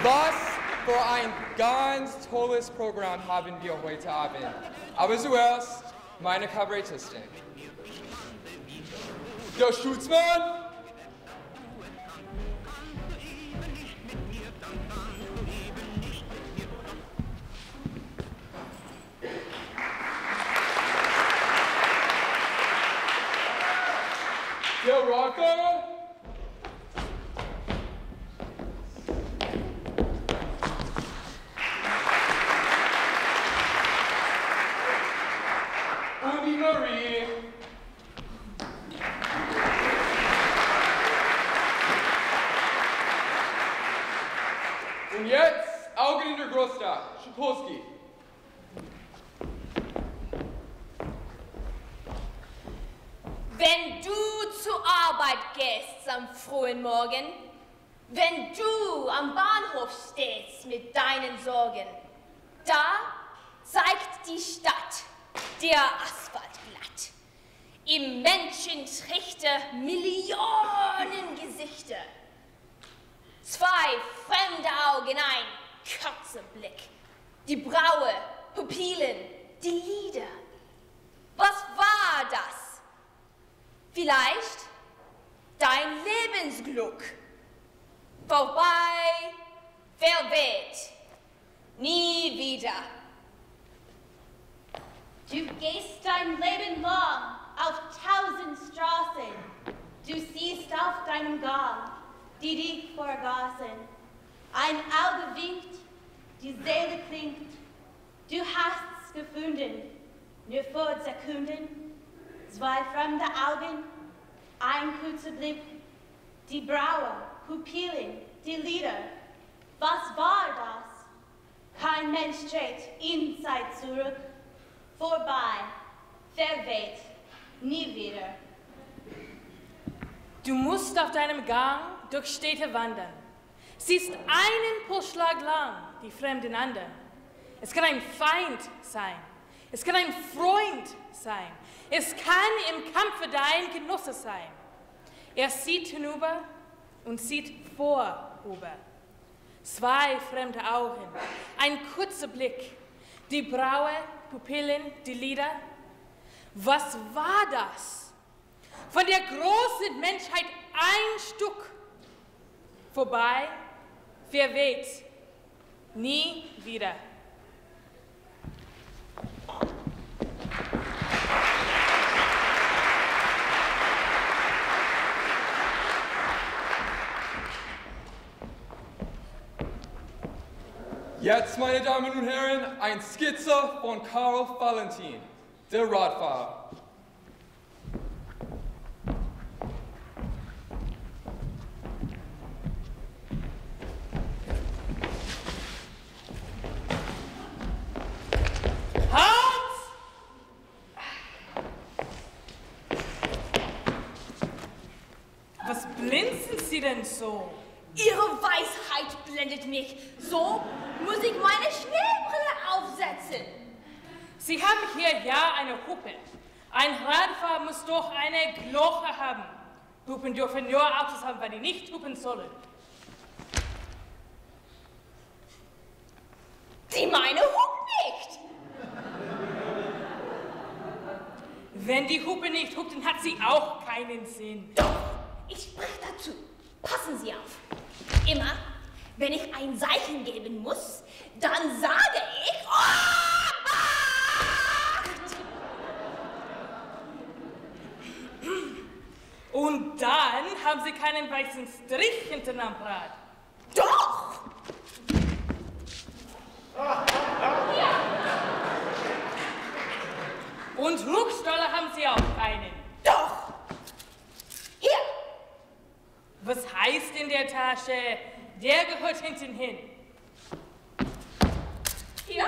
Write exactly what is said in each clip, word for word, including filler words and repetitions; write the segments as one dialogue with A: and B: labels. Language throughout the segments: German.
A: Was für ein ganz tolles Programm haben wir heute Abend. Aber zuerst meine Kabarettistin. Der Schutzmann. Der Rocker. Und die Marie. Und jetzt Augen in der Großstadt. Tucholsky.
B: Wenn du zur Arbeit gehst am frühen Morgen, wenn du am Bahnhof stehst mit deinen Sorgen, da zeigt die Stadt der Asphalt glatt. Im Menschentrichter Millionen Gesichter. Zwei fremde Augen, ein kurzer Blick. Die Braue, Pupillen, die Lider. Was war das? Vielleicht dein Lebensglück. Vorbei, verweht, nie wieder.
C: Du gehst dein Leben lang auf tausend Straßen. Du siehst auf deinem Gang, die dich vergaßen. Ein Auge winkt, die Seele klingt. Du hast's gefunden, nur vor Sekunden. Zwei fremde Augen, ein kurzer Blick, die Braue, Pupillen, die Lider. Was war das? Kein Mensch dreht in Zeit zurück. Vorbei, verweht, nie wieder.
D: Du musst auf deinem Gang durch Städte wandern. Siehst einen Pulsschlag lang die Fremden andern. Es kann ein Feind sein. Es kann ein Freund sein. Es kann im Kampfe dein Genosse sein. Er sieht hinüber und sieht vorüber. Zwei fremde Augen, ein kurzer Blick, die Braue, Pupillen, die Lider. Was war das? Von der großen Menschheit ein Stück. Vorbei, verweht, nie wieder.
A: Jetzt, meine Damen und Herren, ein Skizze von Karl Valentin, der Radfahrer.
D: Halt! Was blinzen Sie denn so?
B: Ihre Weisheit blendet mich. So muss ich meine Schneebrille aufsetzen.
D: Sie haben hier ja eine Hupe. Ein Radfahrer muss doch eine Glocke haben. Hupen dürfen nur Autos haben, weil die nicht hupen sollen.
B: Die meine hupt nicht.
D: Wenn die Hupe nicht hupt, dann hat sie auch keinen Sinn.
B: Doch, ich spreche dazu. Passen Sie auf. Immer, wenn ich ein Zeichen geben muss, dann sage ich Obacht!
D: Und dann haben Sie keinen weißen Strich hinten am Rad.
B: Doch! Ja.
D: Und Rückstoller haben Sie auch keinen.
B: Doch! Hier!
D: Was heißt in der Tasche? Der gehört hinten hin.
B: Hier?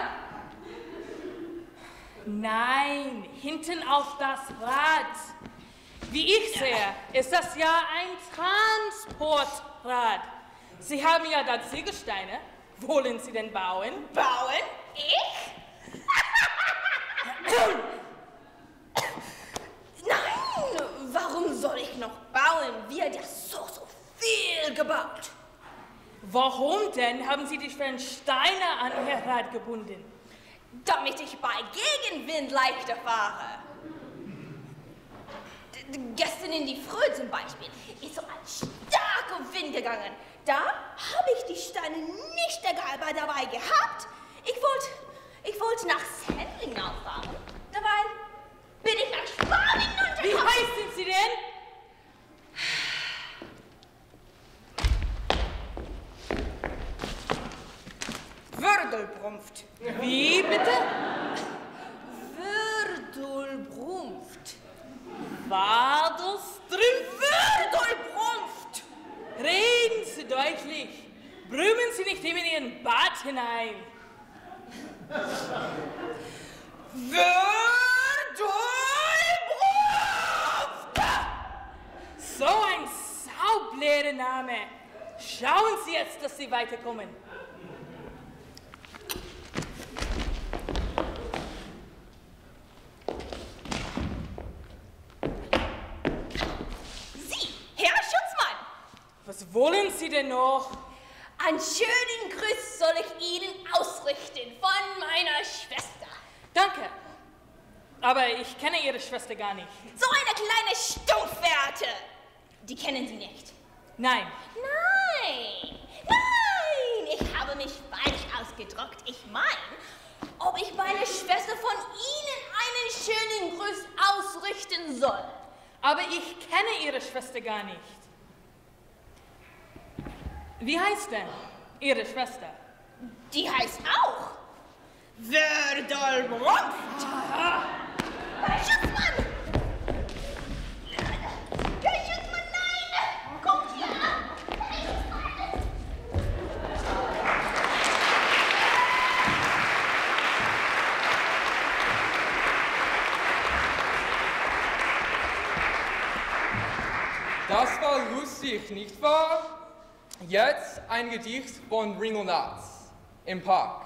D: Nein, hinten auf das Rad. Wie ich sehe, ist das ja ein Transportrad. Sie haben ja da Ziegelsteine. Wollen Sie denn bauen?
B: Bauen? Ich? Nein, warum soll ich noch bauen? Wir haben ja so, so viel gebaut.
D: Warum denn haben Sie die schweren Steine an Ihr Rad gebunden?
B: Damit ich bei Gegenwind leichter fahre. D gestern in die Früh zum Beispiel ist so ein starker Wind gegangen. Da habe ich die Steine nicht egal bei dabei gehabt. Ich wollte ich wollte nach Sendling auffahren. Dabei bin ich nach Spanien untergekommen.
D: Wie heißen Sie denn?
B: Würdelbrumpft.
D: Wie bitte?
B: Würdelbrumpft.
D: War das drin?
B: Würdelbrumpft.
D: Reden Sie deutlich. Brümmen Sie nicht immer in Ihren Bart hinein.
B: Würdelbrumpft.
D: So ein saubleerer Name. Schauen Sie jetzt, dass Sie weiterkommen. Was wollen Sie denn noch?
B: Einen schönen Gruß soll ich Ihnen ausrichten von meiner Schwester.
D: Danke. Aber ich kenne Ihre Schwester gar nicht.
B: So eine kleine Stumpfwerte. Die kennen Sie nicht.
D: Nein.
B: Nein. Nein. Ich habe mich falsch ausgedrückt. Ich meine, ob ich meiner Schwester von Ihnen einen schönen Gruß ausrichten soll.
D: Aber ich kenne Ihre Schwester gar nicht. Wie heißt denn Ihre Schwester?
B: Die heißt auch Würdelbrumpft.
D: Ah.
B: Herr Schutzmann! Herr Schutzmann, nein! Kommt hier! Herr Schutzmann!
A: Das war lustig, nicht wahr? Jetzt ein Gedicht von Ringelnatz im Park.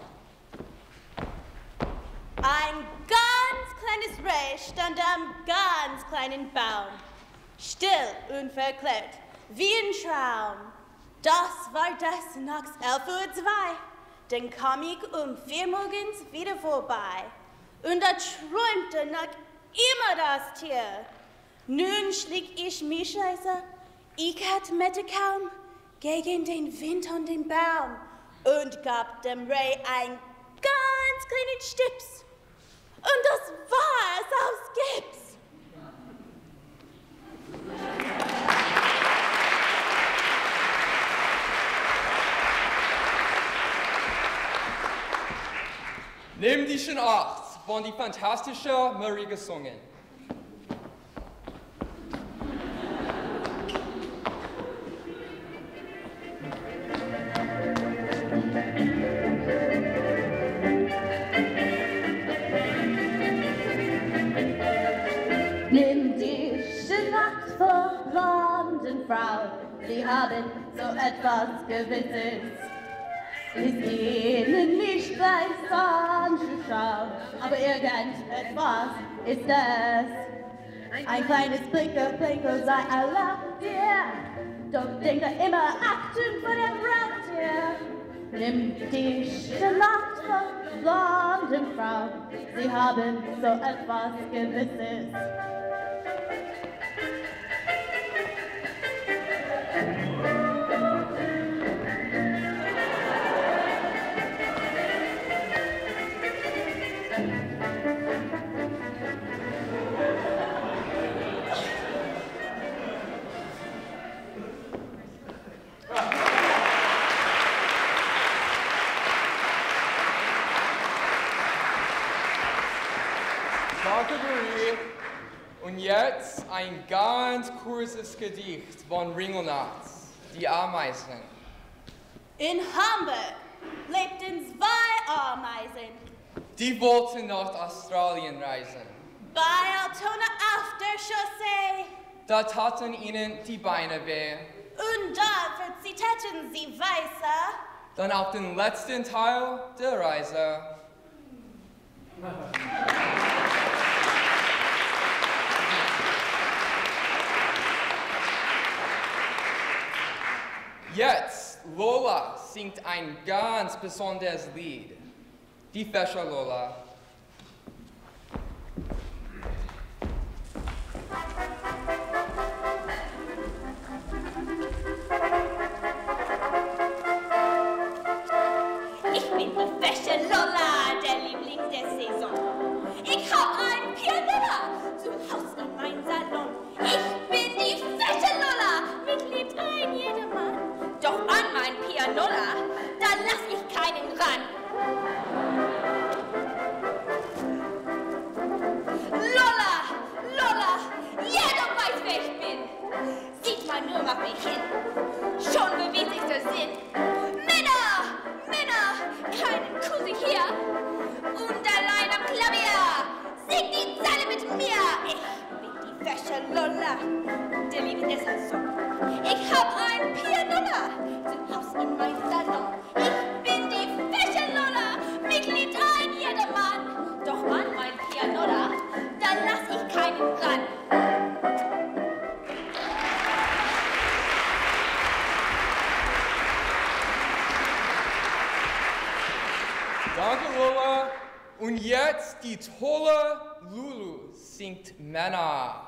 C: Ein ganz kleines Reh stand am ganz kleinen Baum, still und verklärt, wie ein Traum. Das war des Nachts elf Uhr zwei, dann kam ich um vier morgens wieder vorbei. Und da träumte noch immer das Tier. Nun schlich ich mich scheiße, ich hatte Mette kaum, gegen den Wind und den Baum und gab dem Reh ein ganz kleinen Stips. Und das war es aus Gips.
A: Nimm dich in Acht, von die fantastische Marie gesungen.
C: Nimm die Nacht vor blonden Frau, sie haben so etwas Gewisses. Ist ihnen nicht gleich anzuschauen, aber irgendetwas ist es. Ein kleines Blinker, Blinker sei erlaubt dir, doch denke immer Achtung vor dem Raubtier. Nimm die Nacht vor blonden Frau, sie haben so etwas Gewisses.
A: Und jetzt ein ganz kurzes Gedicht von Ringelnatz, die Ameisen.
C: In Hamburg lebten zwei Ameisen.
A: Die wollten nach Australien reisen.
C: Bei Altona auf der Chaussee.
A: Da taten ihnen die Beine weh.
C: Und da verzitteten sie weißer.
A: Dann auf den letzten Teil der Reise. Jetzt Lola singt ein ganz besonderes Lied. Die Fächer Lola.
B: Ich bin die Fächer Lola, der Liebling der Saison. Ich hab ein Pianola zu Haus in mein Salon. Ich bin die Fächer Lola, mich liebt ein jedermann. Doch an mein Pianola, da lass ich keinen ran. Lola, Lola, jeder weiß, wer ich bin. Sieht man nur auf mich hin, schon bewegt sich der Sinn. Männer, Männer, keinen Kussi hier. Und allein am Klavier, singt die Zeile mit mir. Ich bin die Fächer Lola, der Liebe des Saison. Ich hab ein Pianola zu Haus in mein Salon. Ich bin die Fächer Lola, mich liebt ein jedermann. Doch an mein Pianola, da lass ich keinen ran.
A: Danke, Lola. Und jetzt die tolle Lulu singt Männer.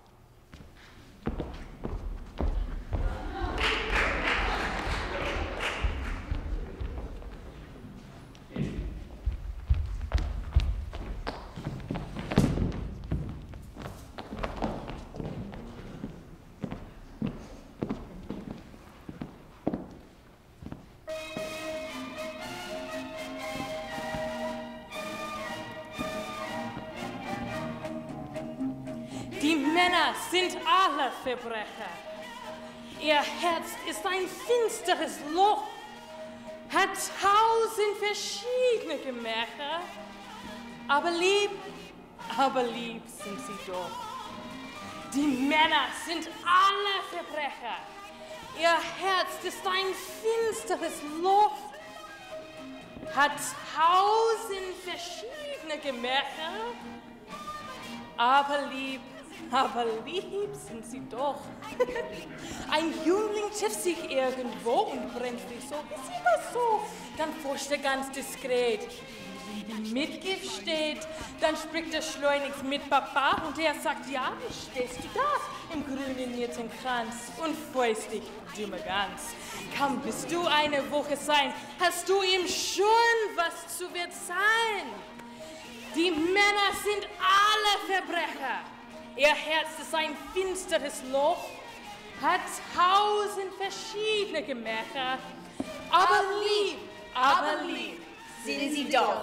D: Die Männer sind alle Verbrecher. Ihr Herz ist ein finsteres Loch, hat tausend verschiedene Gemächer, aber lieb, aber lieb sind sie doch. Die Männer sind alle Verbrecher. Ihr Herz ist ein finsteres Loch, hat tausend verschiedene Gemächer, aber lieb, aber lieb sind sie doch. Ein Jüngling trifft sich irgendwo und brennt sich so, ist immer so. Dann forscht er ganz diskret. Wie die Mitgift steht, dann spricht er schleunigst mit Papa und er sagt, ja, wie stehst du da im grünenierten Kranz und freust dich, dumme Gans. Kaum bist du eine Woche sein, hast du ihm schon was zu verzeihen. Die Männer sind alle Verbrecher. Ihr Herz ist ein finsteres Loch, hat tausend verschiedene Gemächer, aber lieb, aber lieb
B: sind sie doch.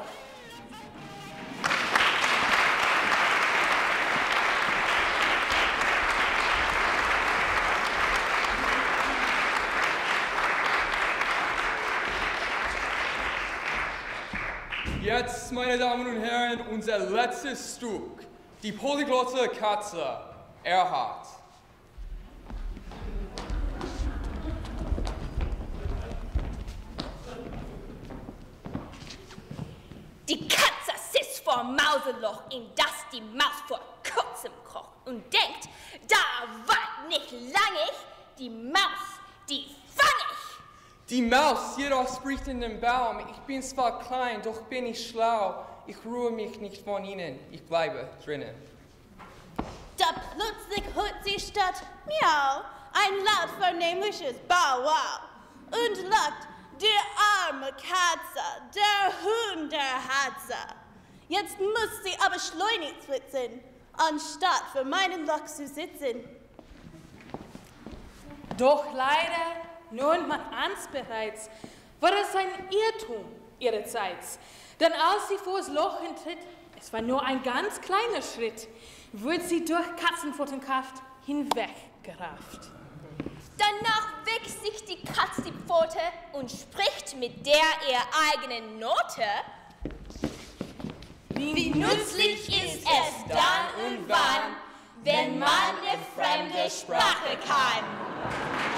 A: Jetzt, meine Damen und Herren, unser letztes Stück. Die polyglotte Katze, Erhard.
B: Die Katze sitzt vor Mauseloch, in das die Maus vor kurzem kroch und denkt, da wart nicht lang ich, die Maus, die fang ich.
A: Die Maus jedoch spricht in dem Baum, ich bin zwar klein, doch bin ich schlau. Ich ruhe mich nicht von ihnen, ich bleibe drinnen.
C: Da plötzlich hört sie statt Miau ein laut vernehmliches Bow-Wow und lacht, der arme Katze, der Hund, der Hatze. Jetzt muss sie aber schleunigst flitzen, anstatt für meinen Loch zu sitzen.
D: Doch leider, nun man ahnt's bereits, war es ein Irrtum ihrerseits. Denn als sie vors Loch hintritt, es war nur ein ganz kleiner Schritt, wird sie durch Katzenpfotenkraft hinweggerafft.
B: Danach wächst sich die Katze die Pfote und spricht mit der ihr eigenen Note.
D: Wie,
B: Wie nützlich ist es dann und wann, wenn man eine fremde Sprache kann.